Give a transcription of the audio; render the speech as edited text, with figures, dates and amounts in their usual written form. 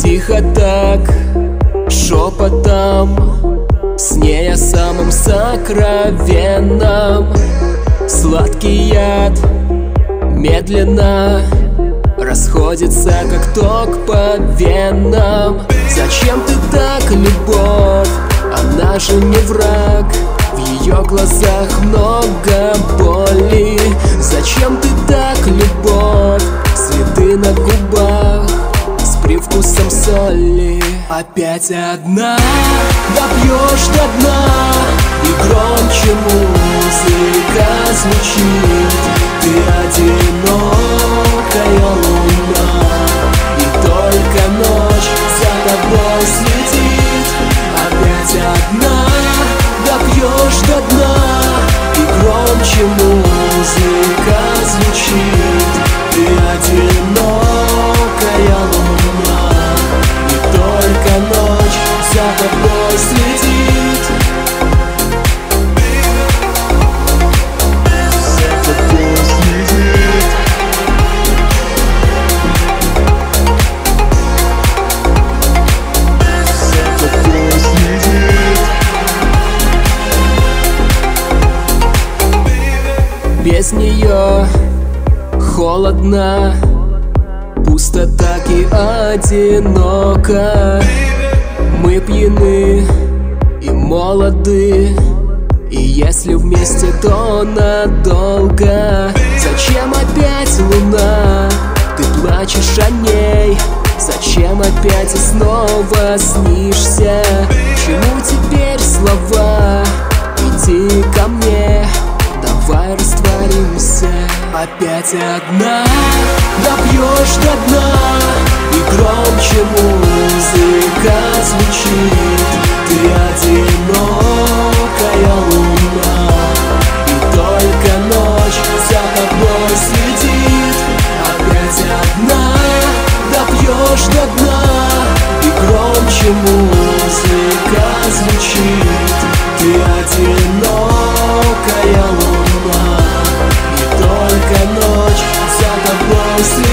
Тихо так, шепотом, с ней о самом сокровенном. Сладкий яд медленно расходится, как ток по венам. Зачем ты так, любовь? Она же не враг. В ее глазах много боли. Зачем ты так, любовь? Следы на губах с привкусом соли. Опять одна, допьешь до дна, и громче музыка звучит. Ты одинокая луна, и только ночь за тобой следит. Опять одна, допьешь до дна, и громче музыка звучит. Ты одинокая луна, и только ночь за тобой следит. Без нее холодно, пусто так и одиноко. Мы пьяны и молоды, и если вместе, то надолго. Зачем опять луна? Ты плачешь о ней. Зачем опять и снова снишься? Чему теперь слова? Иди ко мне, давай растворимся. Опять одна, допьешь до дна, и громче музыка звучит. Ты одинокая луна, и только ночь за тобой следит. Опять одна, допьешь до дна, и громче музыка звучит. Ты одинокая луна, и только ночь за тобой следит.